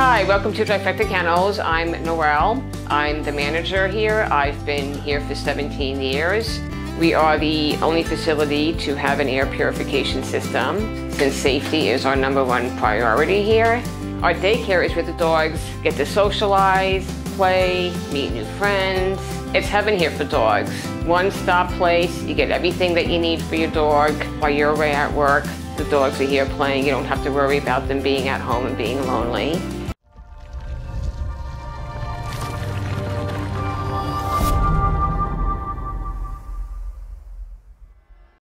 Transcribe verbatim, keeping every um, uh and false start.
Hi, welcome to Trifecta Kennels. I'm Noelle. I'm the manager here. I've been here for seventeen years. We are the only facility to have an air purification system, since safety is our number one priority here. Our daycare is where the dogs get to socialize, play, meet new friends. It's heaven here for dogs. One-stop place. You get everything that you need for your dog while you're away at work. The dogs are here playing. You don't have to worry about them being at home and being lonely.